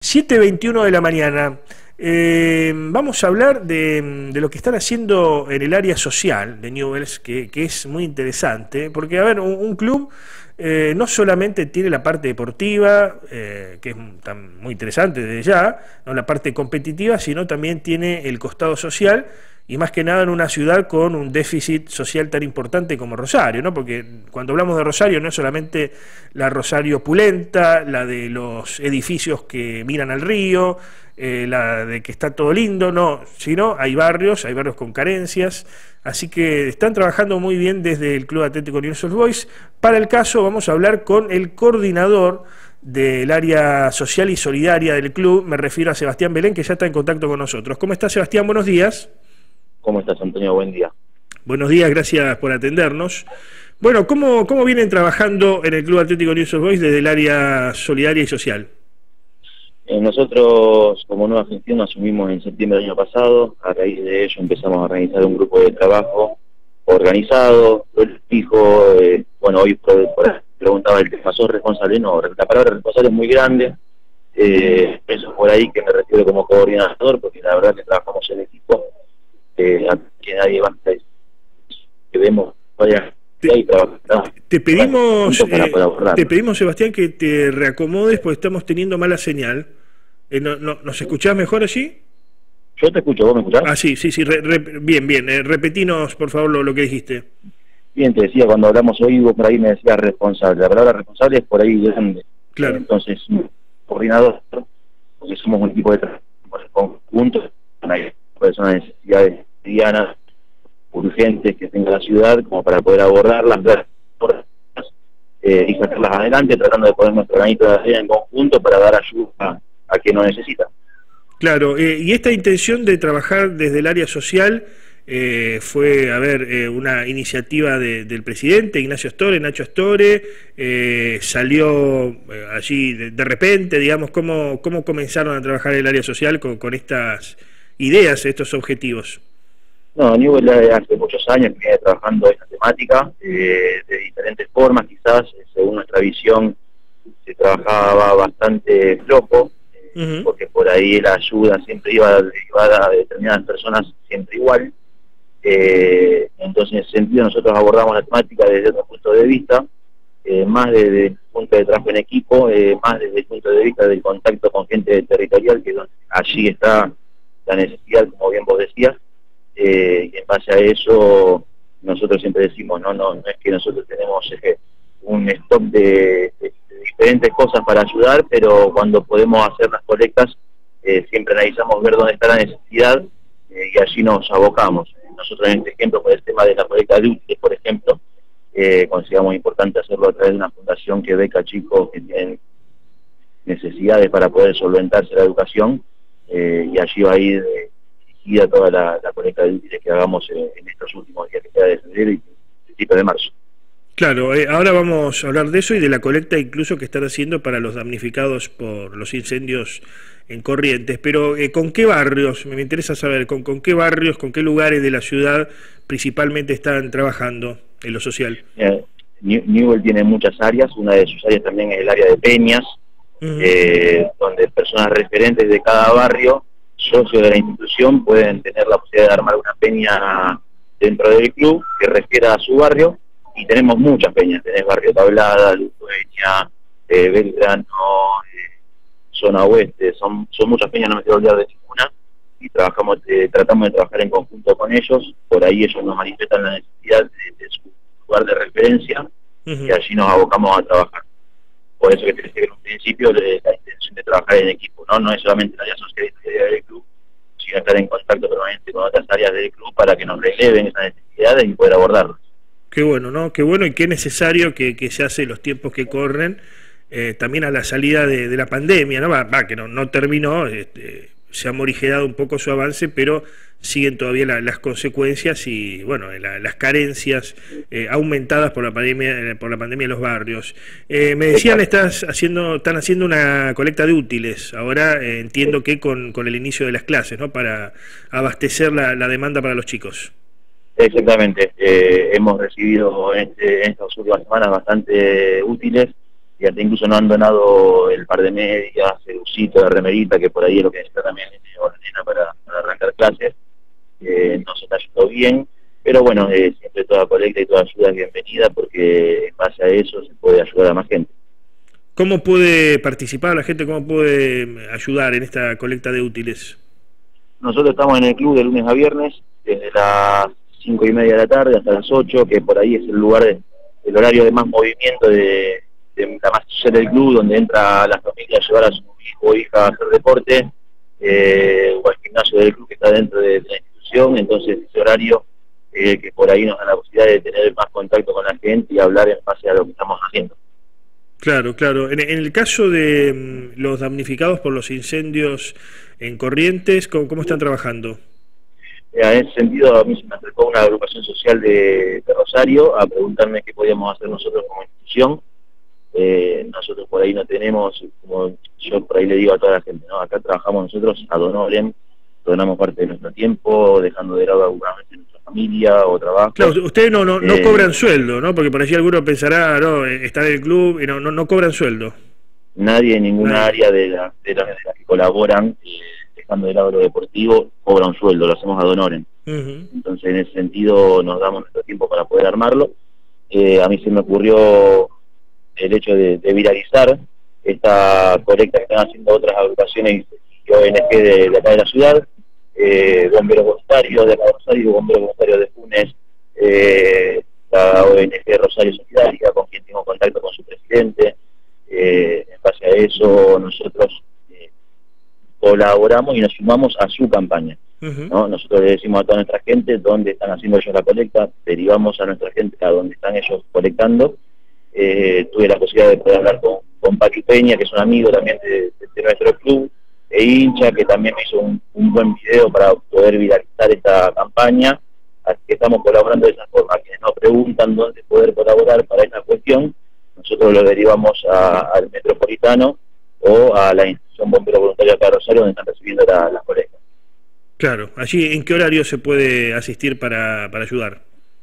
7:21 de la mañana. Vamos a hablar de lo que están haciendo en el área social de Newell's, que es muy interesante, porque, a ver, un club no solamente tiene la parte deportiva, que es muy interesante desde ya, no la parte competitiva, sino también tiene el costado social, y más que nada en una ciudad con un déficit social tan importante como Rosario, ¿no? Porque cuando hablamos de Rosario no es solamente la Rosario opulenta, la de los edificios que miran al río, la de que está todo lindo, no, sino hay barrios con carencias, así que están trabajando muy bien desde el Club Atlético Newell's Old Boys. Para el caso vamos a hablar con el coordinador del área social y solidaria del club, me refiero a Sebastián Belén, que ya está en contacto con nosotros. ¿Cómo está, Sebastián? Buenos días. ¿Cómo estás, Antonio? Buen día. Buenos días, gracias por atendernos. Bueno, ¿cómo vienen trabajando en el Club Atlético Newell's Old Boys desde el área solidaria y social? Nosotros, como nueva gestión, asumimos en septiembre del año pasado. A raíz de ello empezamos a organizar un grupo de trabajo organizado, fijo. Bueno, hoy por ahí preguntaba el tema, ¿sos responsable? No, la palabra responsable es muy grande. Eso es por ahí que me refiero como coordinador, porque la verdad que trabajamos en equipo. Que nadie va a que vemos vaya te pedimos, Sebastián, que te reacomodes porque estamos teniendo mala señal. ¿Nos escuchás mejor allí? Yo te escucho, ¿vos me escuchás? Ah, sí, bien, repetinos por favor lo que dijiste. Bien, te decía, cuando hablamos hoy, vos por ahí me decías responsable. La palabra responsable es por ahí grande. Claro. Entonces, coordinador, porque somos un equipo de trabajo conjunto, hay personas necesidades cotidianas, urgentes que tenga la ciudad, como para poder abordarlas y sacarlas adelante, tratando de poner nuestro granito de arena en conjunto para dar ayuda a quien lo necesita. Claro, y esta intención de trabajar desde el área social fue, una iniciativa del presidente Ignacio Astore, Nacho Astore, salió allí de repente, digamos, ¿cómo comenzaron a trabajar el área social con estas ideas, estos objetivos? No, Newell hace muchos años que viene trabajando esta temática, de diferentes formas, quizás, según nuestra visión, se trabajaba bastante flojo, porque por ahí la ayuda siempre iba a determinadas personas siempre igual. Entonces, en ese sentido, nosotros abordamos la temática desde otro punto de vista, más desde el punto de trabajo en equipo, más desde el punto de vista del contacto con gente territorial, que allí está la necesidad, como bien vos decías. Y en base a eso nosotros siempre decimos, no es que nosotros tenemos un stock de diferentes cosas para ayudar, pero cuando podemos hacer las colectas siempre analizamos ver dónde está la necesidad y allí nos abocamos. Nosotros en este ejemplo, por el tema de la colecta de útiles, por ejemplo, consideramos importante hacerlo a través de una fundación que beca a chicos que tienen necesidades para poder solventarse la educación, y allí va a ir dirigida toda la colecta de útiles que hagamos en estos últimos días que queda de febrero y principios de marzo. Claro, ahora vamos a hablar de eso y de la colecta incluso que están haciendo para los damnificados por los incendios en Corrientes, pero ¿con qué barrios? Me interesa saber, ¿con qué barrios, con qué lugares de la ciudad principalmente están trabajando en lo social? Newell tiene muchas áreas, una de sus áreas también es el área de peñas, donde personas referentes de cada barrio, socios de la institución, pueden tener la posibilidad de armar una peña dentro del club que refiera a su barrio, y tenemos muchas peñas, tenés Barrio Tablada, Ludueña, Belgrano, Zona Oeste, son muchas peñas, no me quiero olvidar de ninguna, y tratamos de trabajar en conjunto con ellos. Por ahí ellos nos manifiestan la necesidad de su lugar de referencia, y allí nos abocamos a trabajar. Por eso que te decía que en un principio la intención de trabajar en equipo, no es solamente la área social y solidaria del club, sino estar en contacto permanente con otras áreas del club para que nos releven esas necesidades y poder abordarlas. Qué bueno, ¿no? Qué bueno y qué necesario que se hace en los tiempos que corren, también a la salida de la pandemia, ¿no? Que no terminó, se ha morigerado un poco su avance, pero siguen todavía las consecuencias y, bueno, las carencias aumentadas por la pandemia en los barrios. Me decían, están haciendo una colecta de útiles, ahora entiendo que con el inicio de las clases, ¿no? Para abastecer la demanda para los chicos. Exactamente, hemos recibido en estas últimas semanas bastante útiles, y hasta incluso nos han donado el par de medias, el busito, la remerita, que por ahí es lo que necesita también el nene o la nena para arrancar clases. Nos está yendo bien, pero bueno, siempre toda colecta y toda ayuda es bienvenida, porque en base a eso se puede ayudar a más gente. ¿Cómo puede participar la gente? ¿Cómo puede ayudar en esta colecta de útiles? Nosotros estamos en el club de lunes a viernes, desde las 5:30 de la tarde hasta las 8, que por ahí es el lugar, el horario de más movimiento de la más social del club, donde entra la familia a llevar a su hijo o hija a hacer deporte, o al gimnasio del club que está dentro de la institución. Entonces ese horario que por ahí nos da la posibilidad de tener más contacto con la gente y hablar en base a lo que estamos haciendo. Claro, claro. En el caso de los damnificados por los incendios en Corrientes, ¿cómo están trabajando? En ese sentido, a mí se me acercó una agrupación social de Rosario a preguntarme qué podíamos hacer nosotros como institución. Nosotros por ahí no tenemos, como yo por ahí le digo a toda la gente, ¿no? Acá trabajamos nosotros ad honorem, donamos parte de nuestro tiempo, dejando de lado seguramente nuestra familia o trabajo. Claro, ustedes no cobran sueldo, ¿no? Porque por allí alguno pensará, no, está en el club y no cobran sueldo. Nadie en ninguna área de las que colaboran, dejando de lado lo deportivo, cobra un sueldo, lo hacemos ad honorem. Entonces en ese sentido nos damos nuestro tiempo para poder armarlo. A mí se me ocurrió el hecho de viralizar esta colecta que están haciendo otras agrupaciones y ONG de acá de la ciudad, bomberos voluntarios de acá de Rosario, bomberos voluntarios de Funes, la ONG Rosario Solidaria, con quien tengo contacto con su presidente. En base a eso nosotros colaboramos y nos sumamos a su campaña, ¿no? Nosotros le decimos a toda nuestra gente dónde están haciendo ellos la colecta, derivamos a nuestra gente a donde están ellos colectando. Tuve la posibilidad de poder hablar con Paqui Peña, que es un amigo también de nuestro club, e hincha, que también me hizo un buen video para poder viralizar esta campaña. Así que estamos colaborando de esa forma. Quienes nos preguntan dónde poder colaborar para esta cuestión, nosotros lo derivamos al Metropolitano o a la institución Bombero Voluntario acá de Rosario, donde están recibiendo las colectas. Claro, allí, ¿en qué horario se puede asistir para ayudar?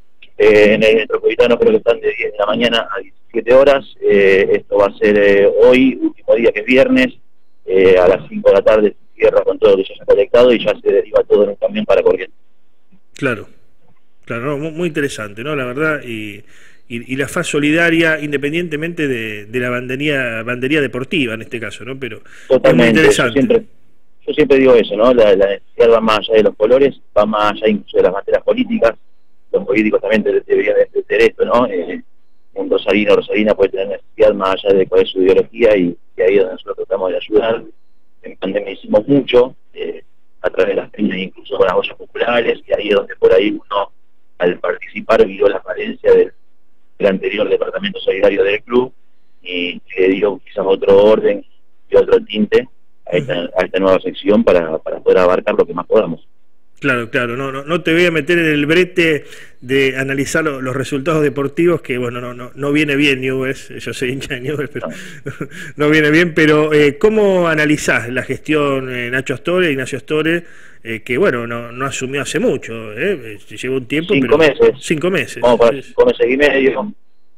En el Metropolitano creo que están de 10 de la mañana a 17 horas. Esto va a ser hoy, último día que es viernes, a las 5 de la tarde se cierra con todo lo que ya se ha colectado y ya se deriva todo en un camión para Corrientes. Claro, claro, no, muy interesante, ¿no? La verdad, y la FAS solidaria, independientemente de la bandería deportiva en este caso, ¿no? Pero totalmente, es muy interesante. Yo siempre digo eso, ¿no? La necesidad va más allá de los colores, va más allá incluso de las banderas políticas. Los políticos también deberían entender esto, ¿no? Un rosarino o rosarina puede tener necesidad más allá de cuál es su ideología, y ahí es donde nosotros tratamos de ayudar. En pandemia hicimos mucho, a través de las peñas, incluso con las ollas populares, y ahí es donde por ahí uno, al participar, vio la falencia del anterior departamento solidario del club, y le dio quizás otro orden y otro tinte a esta nueva sección para poder abarcar lo que más podamos. Claro, claro, no te voy a meter en el brete de analizar los resultados deportivos, que bueno, no viene bien Newell's, yo soy hincha de Newell's, pero no viene bien, pero ¿cómo analizás la gestión Nacho Astore, Ignacio Astore, que bueno, no asumió hace mucho, llevó un tiempo, 5 pero meses. 5 meses. Vamos para 5 meses y medio.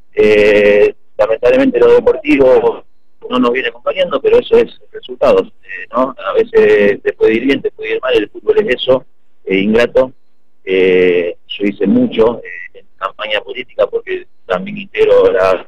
Lamentablemente lo deportivo no nos viene acompañando, pero eso es resultados, ¿no? A veces te puede ir bien, te puede ir mal, el fútbol es eso. Ingrato. Yo hice mucho en campaña política porque también integro la...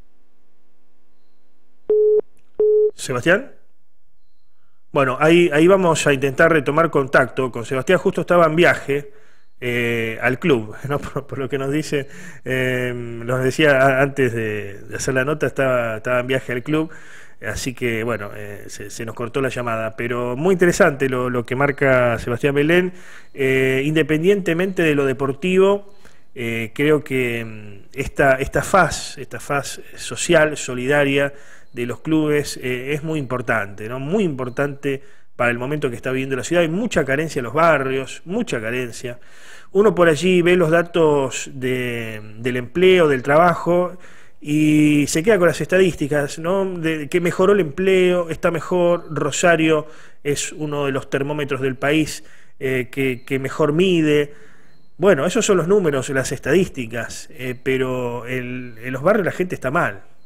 ¿Sebastián? Bueno, ahí vamos a intentar retomar contacto con Sebastián. Justo estaba en viaje al club, ¿no? Por lo que nos dice, nos decía antes de hacer la nota, estaba en viaje al club. Así que bueno, se nos cortó la llamada, pero muy interesante lo que marca Sebastián Belén. Independientemente de lo deportivo, creo que esta faz social, solidaria de los clubes es muy importante, ¿no? Muy importante para el momento que está viviendo la ciudad. Hay mucha carencia en los barrios, mucha carencia. Uno por allí ve los datos del empleo, del trabajo, y se queda con las estadísticas, ¿no? De que mejoró el empleo, está mejor. Rosario es uno de los termómetros del país que mejor mide. Bueno, esos son los números, las estadísticas, pero en los barrios la gente está mal.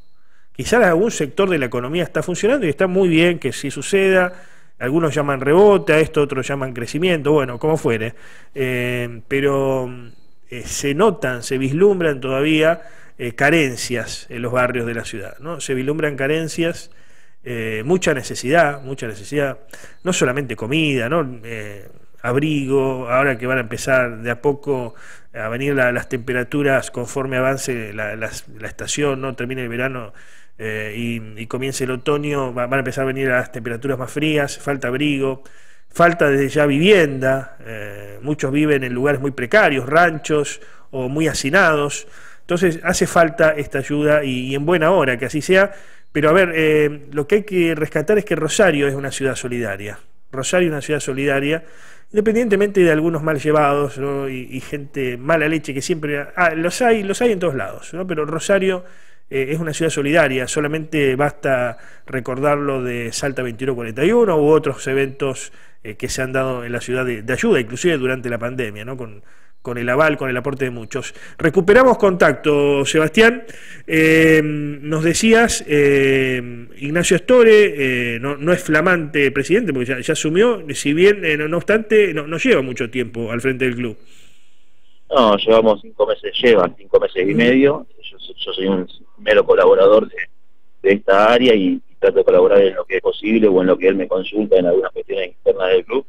quizás algún sector de la economía está funcionando y está muy bien que sí suceda. Algunos llaman rebote a esto, otros llaman crecimiento, bueno, como fuere. Pero se notan, se vislumbran todavía carencias en los barrios de la ciudad, ¿no? Se vislumbran carencias, mucha necesidad, no solamente comida, ¿no? Abrigo, ahora que van a empezar de a poco a venir las temperaturas conforme avance la estación, ¿no? Termine el verano y comience el otoño, van a empezar a venir las temperaturas más frías, falta abrigo, falta desde ya vivienda, muchos viven en lugares muy precarios, ranchos o muy hacinados. Entonces hace falta esta ayuda y en buena hora que así sea. Pero a ver, lo que hay que rescatar es que Rosario es una ciudad solidaria. Rosario es una ciudad solidaria, independientemente de algunos mal llevados, ¿no? y gente mala leche que siempre... los hay en todos lados, ¿no? Pero Rosario es una ciudad solidaria, solamente basta recordarlo de Salta 2141 u otros eventos que se han dado en la ciudad de ayuda, inclusive durante la pandemia, ¿no? Con el aval, con el aporte de muchos. Recuperamos contacto, Sebastián. Nos decías, Ignacio Astorre no es flamante presidente, porque ya asumió, si bien, no obstante, no lleva mucho tiempo al frente del club. No, lleva 5 meses y medio. Yo soy un mero colaborador de esta área y trato de colaborar en lo que es posible o en lo que él me consulta en algunas cuestiones internas del club.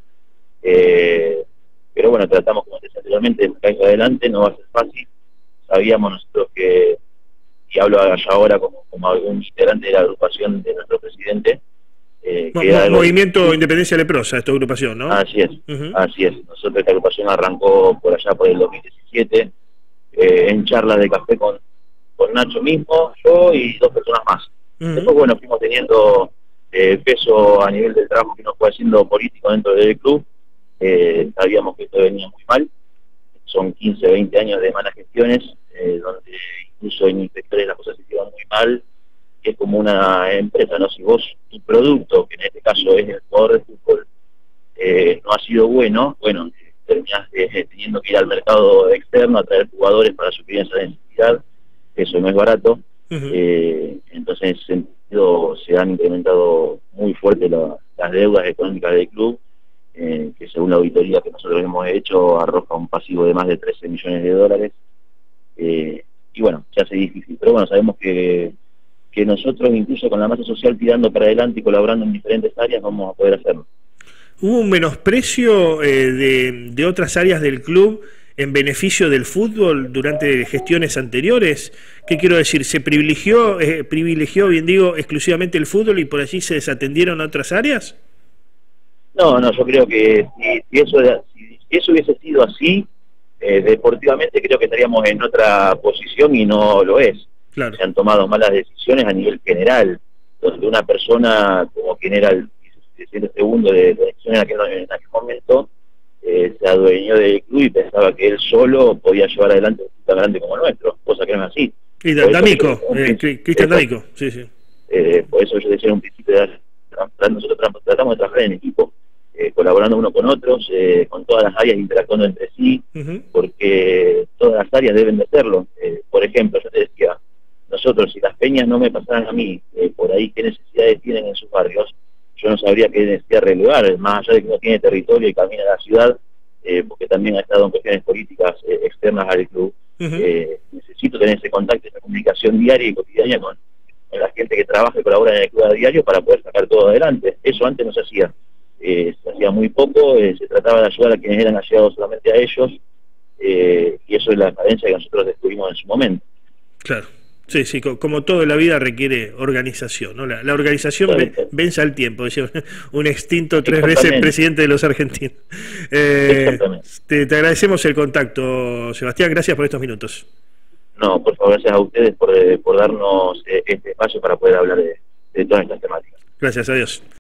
Pero bueno, tratamos, como te decía anteriormente, de salir adelante, no va a ser fácil. Sabíamos nosotros que, y hablo allá ahora como algún integrante de la agrupación de nuestro presidente, Movimiento Independencia Leprosa, esta agrupación, ¿no? Así es, así es. Nosotros esta agrupación arrancó por allá por el 2017, en charlas de café con Nacho mismo, yo y 2 personas más. Después, bueno, fuimos teniendo peso a nivel del trabajo que nos fue haciendo político dentro del club. Sabíamos que esto venía muy mal. Son 15, 20 años de malas gestiones, donde incluso en inspectores las cosas se hicieron muy mal. Es como una empresa, ¿no? Si vos, tu producto, que en este caso es el jugador de fútbol, no ha sido bueno, terminás teniendo que ir al mercado externo a traer jugadores para suplir esa necesidad. Eso no es barato. Entonces, en ese sentido, se han incrementado muy fuerte las deudas económicas del club, que según la auditoría que nosotros hemos hecho, arroja un pasivo de más de 13 millones de dólares. Y bueno, se hace difícil. Pero bueno, sabemos que nosotros, incluso con la masa social tirando para adelante y colaborando en diferentes áreas, vamos a poder hacerlo. ¿Hubo un menosprecio de otras áreas del club en beneficio del fútbol durante gestiones anteriores? ¿Qué quiero decir? ¿Se privilegió, bien digo, exclusivamente el fútbol y por allí se desatendieron otras áreas? No, yo creo que si eso hubiese sido así, deportivamente creo que estaríamos en otra posición y no lo es. Claro. Se han tomado malas decisiones a nivel general, donde una persona como quien era el segundo de dirección en aquel momento, se adueñó del club y pensaba que él solo podía llevar adelante un club tan grande como el nuestro, cosa que no es así. Y D'Amico, Cristian D'Amico, sí. Por eso yo decía en un principio, nosotros tratamos de trabajar en equipo, colaborando uno con otros, con todas las áreas, interactuando entre sí, porque todas las áreas deben de hacerlo. Por ejemplo, yo te decía, nosotros, si las peñas no me pasaran a mí, por ahí qué necesidades tienen en sus barrios, yo no sabría qué necesidad relevar, más allá de que no tiene territorio y camina a la ciudad, porque también ha estado en cuestiones políticas externas al club. Necesito tener ese contacto, esa comunicación diaria y cotidiana con la gente que trabaja y colabora en el club a diario para poder sacar todo adelante. Eso antes no se hacía. Se hacía muy poco, se trataba de ayudar a quienes eran allegados solamente a ellos, y eso es la carencia que nosotros descubrimos en su momento. Claro. Sí, como todo en la vida requiere organización, ¿no? La organización vence al tiempo, decía un extinto 3 veces presidente de los argentinos. Te agradecemos el contacto, Sebastián, gracias por estos minutos. No, por favor, gracias a ustedes por darnos este espacio para poder hablar de todas estas temáticas. Gracias, adiós.